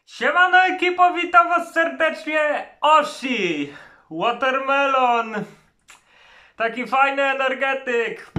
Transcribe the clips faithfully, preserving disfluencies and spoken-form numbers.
Siemano ekipo, witam was serdecznie. Oshi Watermelon, taki fajny energetyk,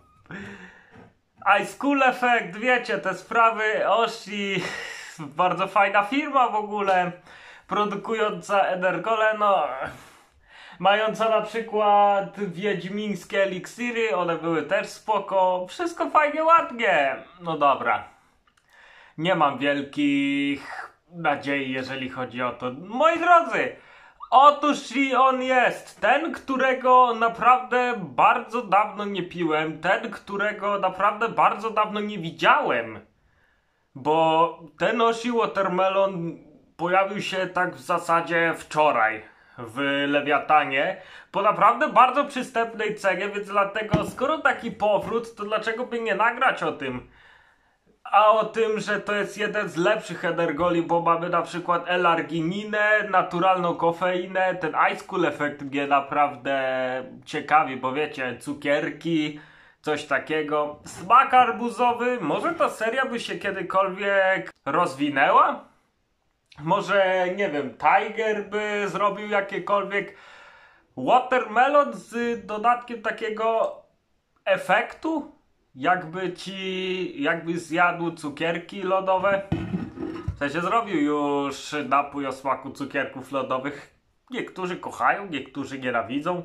Ice Cool Effect, wiecie te sprawy. Oshi, bardzo fajna firma w ogóle, produkująca energole, no mająca na przykład wiedźmińskie eliksiry, one były też spoko, wszystko fajnie, ładnie. No dobra, nie mam wielkich nadziei, jeżeli chodzi o to. Moi drodzy, otóż i on jest. Ten, którego naprawdę bardzo dawno nie piłem. Ten, którego naprawdę bardzo dawno nie widziałem. Bo ten Oshi Watermelon pojawił się tak w zasadzie wczoraj w Lewiatanie po naprawdę bardzo przystępnej cenie, więc dlatego, skoro taki powrót, to dlaczego by nie nagrać o tym? A o tym, że to jest jeden z lepszych energoli, bo mamy na przykład L-argininę, naturalną kofeinę, ten Ice Cool Effect mnie naprawdę ciekawi, bo wiecie, cukierki, coś takiego. Smak arbuzowy, może ta seria by się kiedykolwiek rozwinęła? Może, nie wiem, Tiger by zrobił jakiekolwiek watermelon z dodatkiem takiego efektu? Jakby ci, jakby zjadł cukierki lodowe. W sensie zrobił już napój o smaku cukierków lodowych. Niektórzy kochają, niektórzy nienawidzą.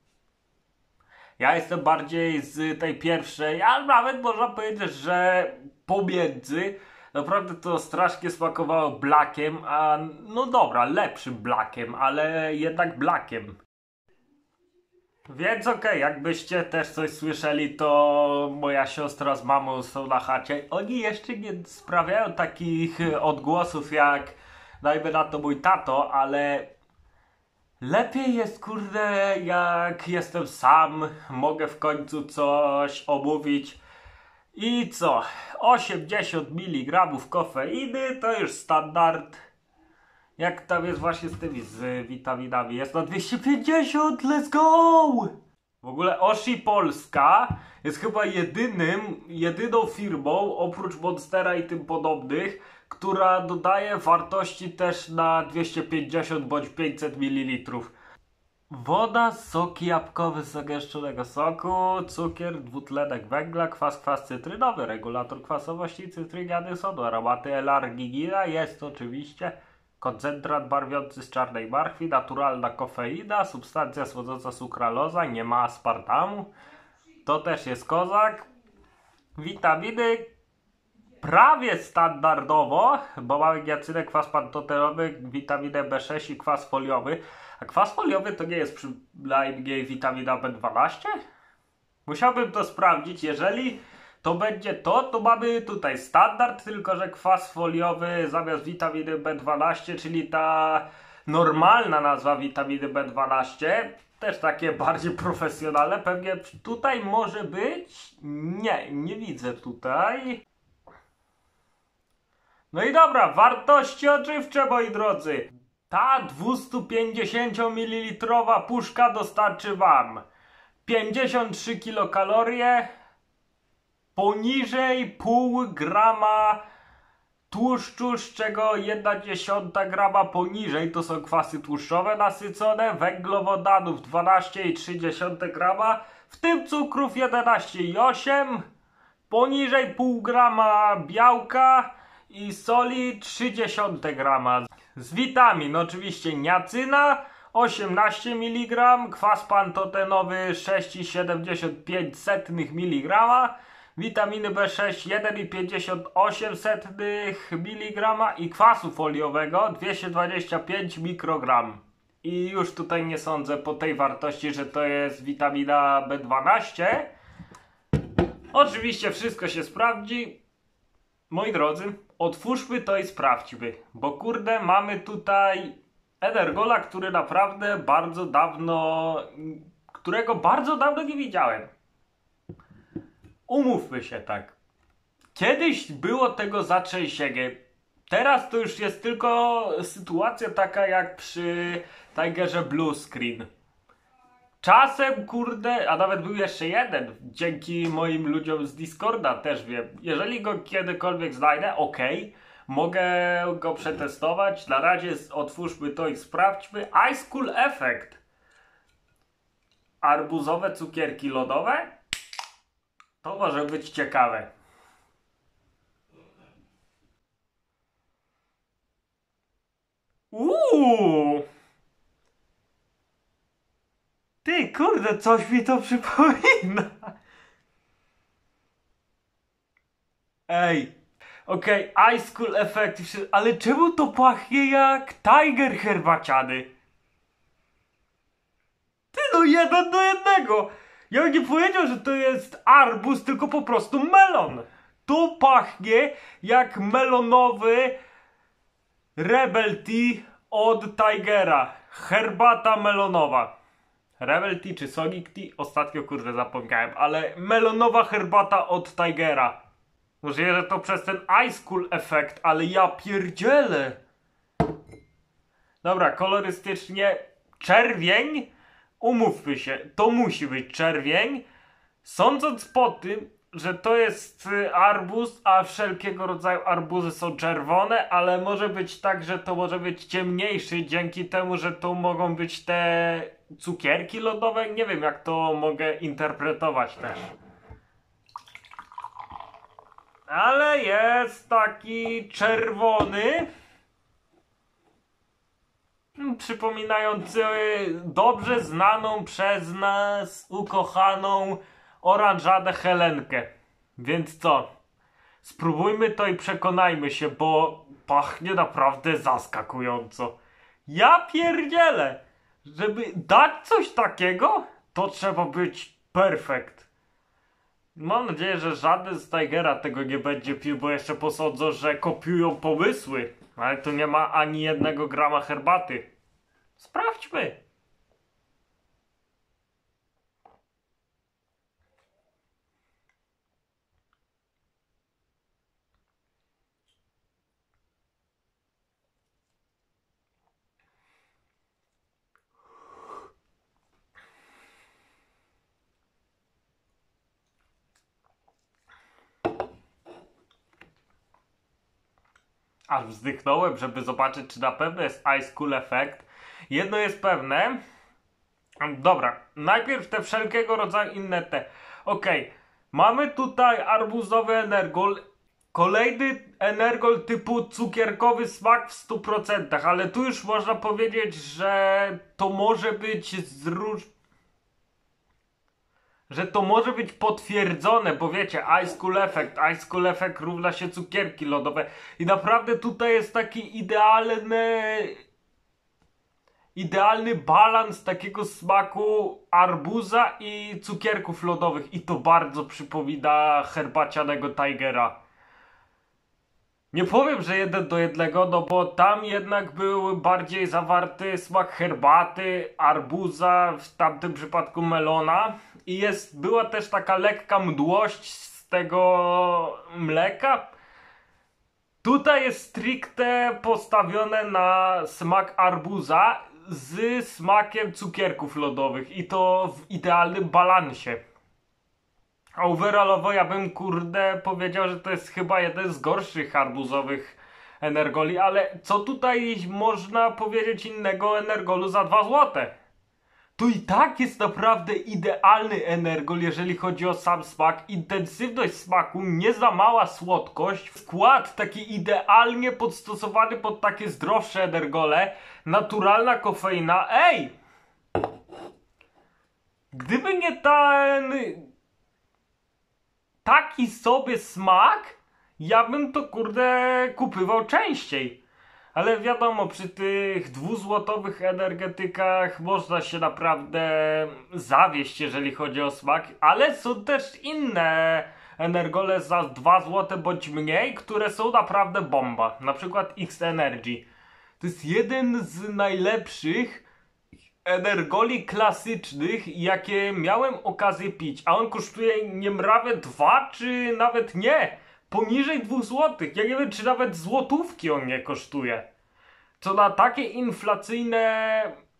Ja jestem bardziej z tej pierwszej, ale nawet można powiedzieć, że pomiędzy. Naprawdę to strasznie smakowało blackiem, a no dobra, lepszym blackiem, ale jednak blackiem. Więc okej, okay, jakbyście też coś słyszeli, to moja siostra z mamą są na chacie. Oni jeszcze nie sprawiają takich odgłosów jak, dajmy na to, mój tato, ale lepiej jest, kurde, jak jestem sam, mogę w końcu coś omówić. I co? osiemdziesiąt miligramów kofeiny to już standard. Jak tam jest właśnie z tymi, z witaminami? Jest na dwieście pięćdziesiąt, let's go! W ogóle Oshi Polska jest chyba jedynym, jedyną firmą, oprócz Monstera i tym podobnych, która dodaje wartości też na dwieście pięćdziesiąt bądź pięćset mililitrów. Woda, soki jabłkowe z zagęszczonego soku, cukier, dwutlenek węgla, kwas, kwas cytrynowy, regulator kwasowości, cytryniany sodu, aromaty L-arginina, jest oczywiście koncentrat barwiący z czarnej marchwi, naturalna kofeina, substancja słodząca sukraloza, nie ma aspartamu. To też jest kozak. Witaminy prawie standardowo, bo mamy giacynę, kwas pantoterowy, witaminę B sześć i kwas foliowy. A kwas foliowy to nie jest przynajmniej witamina B dwanaście? Musiałbym to sprawdzić. Jeżeli to będzie to, to mamy tutaj standard, tylko że kwas foliowy zamiast witaminy B dwanaście, czyli ta normalna nazwa witaminy B dwanaście, też takie bardziej profesjonalne, pewnie tutaj może być? Nie, nie widzę tutaj. No i dobra, wartości odżywcze, moi drodzy. Ta dwieście-pięćdziesięciomililitrowa puszka dostarczy wam pięćdziesiąt trzy kilokalorie, poniżej pół grama tłuszczu, z czego jedna dziesiąta grama poniżej to są kwasy tłuszczowe nasycone, węglowodanów dwanaście i trzy dziesiąte grama, w tym cukrów jedenaście i osiem, poniżej pół grama białka i soli trzy dziesiąte grama. Z witamin oczywiście niacyna osiemnaście miligramów, kwas pantotenowy sześć przecinek siedemdziesiąt pięć miligrama, witaminy B sześć jeden przecinek pięćdziesiąt osiem miligrama i kwasu foliowego dwieście dwadzieścia pięć mikrogramów. I już tutaj nie sądzę po tej wartości, że to jest witamina B dwanaście. Oczywiście wszystko się sprawdzi. Moi drodzy, otwórzmy to i sprawdźmy, bo kurde, mamy tutaj energola, który naprawdę bardzo dawno, którego bardzo dawno nie widziałem. Umówmy się tak. Kiedyś było tego zatrzęsienie. Teraz to już jest tylko sytuacja taka jak przy Tigerze Blue Screen. Czasem, kurde, a nawet był jeszcze jeden, dzięki moim ludziom z Discorda też wiem. Jeżeli go kiedykolwiek znajdę, okej. Mogę go przetestować. Na razie otwórzmy to i sprawdźmy. Ice Cool Effect. Arbuzowe cukierki lodowe. To może być ciekawe. Uuu! Ty, kurde, coś mi to przypomina. Ej, okej, okay, Ice Cool Effect, ale czemu to pachnie jak Tiger herbaciany? Ty, no jeden do jednego. Ja bym nie powiedział, że to jest arbuz, tylko po prostu melon. To pachnie jak melonowy Rebel Tea od Tigera. Herbata melonowa. Rebel Tea czy Sonic Tea? Ostatnio kurde zapomniałem, ale melonowa herbata od Tigera. Możliwe, że to przez ten Ice Cool efekt, ale ja pierdzielę. Dobra, kolorystycznie czerwień. Umówmy się, to musi być czerwień. Sądząc po tym, że to jest arbuz, a wszelkiego rodzaju arbuzy są czerwone, ale może być tak, że to może być ciemniejszy dzięki temu, że to mogą być te cukierki lodowe. Nie wiem, jak to mogę interpretować też. Ale jest taki czerwony, przypominający dobrze znaną przez nas ukochaną oranżadę Helenkę. Więc co? Spróbujmy to i przekonajmy się, bo pachnie naprawdę zaskakująco. Ja pierdzielę! Żeby dać coś takiego, to trzeba być perfekt. Mam nadzieję, że żaden z Tigera tego nie będzie pił, bo jeszcze posądzą, że kopiują pomysły. Ale tu nie ma ani jednego grama herbaty. Sprawdźmy. Aż wzdychnąłem, żeby zobaczyć, czy na pewno jest Ice Cool Effect. Jedno jest pewne. Dobra, najpierw te wszelkiego rodzaju inne te. Okej, okay. Mamy tutaj arbuzowy energol. Kolejny energol typu cukierkowy smak w stu procentach, ale tu już można powiedzieć, że to może być z róż... że to może być potwierdzone, bo wiecie, Ice Cool Effect, Ice Cool Effect równa się cukierki lodowe i naprawdę tutaj jest taki idealny idealny balans takiego smaku arbuza i cukierków lodowych i to bardzo przypomina herbacianego Tigera. Nie powiem, że jeden do jednego, no bo tam jednak był bardziej zawarty smak herbaty, arbuza, w tamtym przypadku melona. I jest, była też taka lekka mdłość z tego mleka. Tutaj jest stricte postawione na smak arbuza z smakiem cukierków lodowych i to w idealnym balansie. A overallowo ja bym kurde powiedział, że to jest chyba jeden z gorszych arbuzowych energoli, ale co tutaj można powiedzieć innego energolu za dwa złote? To i tak jest naprawdę idealny energol, jeżeli chodzi o sam smak, intensywność smaku, nie za mała słodkość, skład taki idealnie podstosowany pod takie zdrowsze energole, naturalna kofeina. Ej! Gdyby nie ten... taki sobie smak, ja bym to kurde kupywał częściej. Ale wiadomo, przy tych dwuzłotowych energetykach można się naprawdę zawieść, jeżeli chodzi o smak, ale są też inne energole za dwa złote bądź mniej, które są naprawdę bomba. Na przykład X-Energy. To jest jeden z najlepszych energoli klasycznych, jakie miałem okazję pić, a on kosztuje niemrawe dwa, czy nawet nie, poniżej dwóch złotych. Ja nie wiem, czy nawet złotówki on nie kosztuje. Co na takie inflacyjne...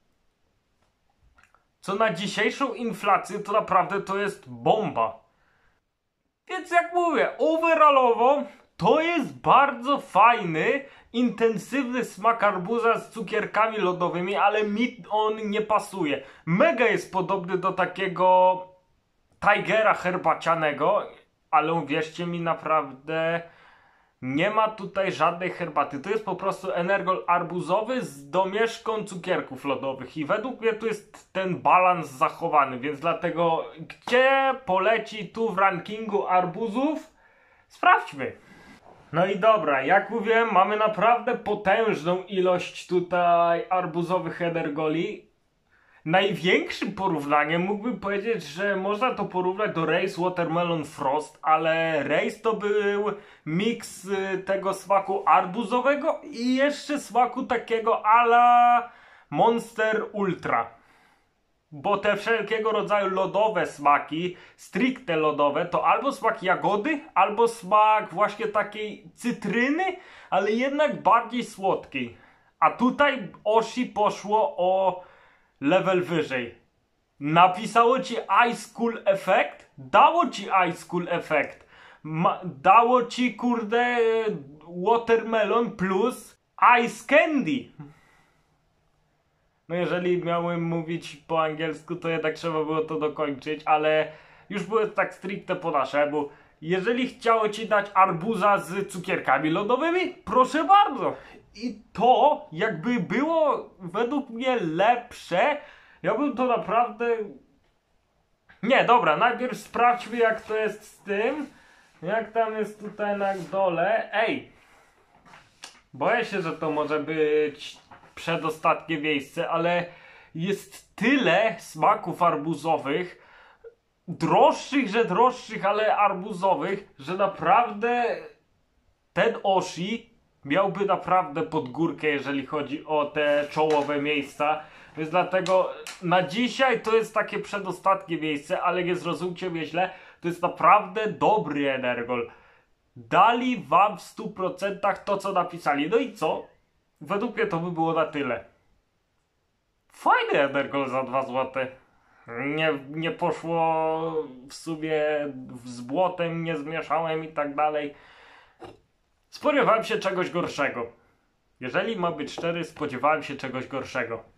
Co na dzisiejszą inflację, to naprawdę to jest bomba. Więc jak mówię, overallowo To jest bardzo fajny, intensywny smak arbuza z cukierkami lodowymi, ale mi on nie pasuje. Mega jest podobny do takiego Tigera herbacianego, ale uwierzcie mi, naprawdę nie ma tutaj żadnej herbaty. To jest po prostu energol arbuzowy z domieszką cukierków lodowych i według mnie tu jest ten balans zachowany, więc dlatego gdzie poleci tu w rankingu arbuzów? Sprawdźmy. No i dobra, jak mówiłem, mamy naprawdę potężną ilość tutaj arbuzowych energoli. Największym porównaniem mógłbym powiedzieć, że można to porównać do Ray's Watermelon Frost, ale Ray's to był miks tego smaku arbuzowego i jeszcze smaku takiego a la Monster Ultra. Bo te wszelkiego rodzaju lodowe smaki, stricte lodowe, to albo smak jagody, albo smak właśnie takiej cytryny, ale jednak bardziej słodkiej. A tutaj Oshi poszło o level wyżej. Napisało ci Ice Cool Effect, dało ci Ice Cool Effect, Ma dało ci kurde Watermelon plus Ice Candy. No jeżeli miałem mówić po angielsku, to jednak trzeba było to dokończyć, ale już było tak stricte po naszemu. Jeżeli chciało ci dać arbuza z cukierkami lodowymi, proszę bardzo. I to jakby było według mnie lepsze, ja bym to naprawdę... Nie, dobra, najpierw sprawdźmy jak to jest z tym. Jak tam jest tutaj na dole. Ej! Boję się, że to może być przedostatnie miejsce, ale jest tyle smaków arbuzowych, droższych, że droższych, ale arbuzowych, że naprawdę ten Oshi miałby naprawdę pod górkę, jeżeli chodzi o te czołowe miejsca. Więc dlatego na dzisiaj to jest takie przedostatnie miejsce, ale nie zrozumcie mnie źle, to jest naprawdę dobry energol. Dali wam w stu procentach to, co napisali. No i co? Według mnie to by było na tyle. Fajny energol za dwa złote. Nie, nie poszło w sumie z błotem, nie zmieszałem i tak dalej. Spodziewałem się czegoś gorszego. Jeżeli ma być szczery, spodziewałem się czegoś gorszego.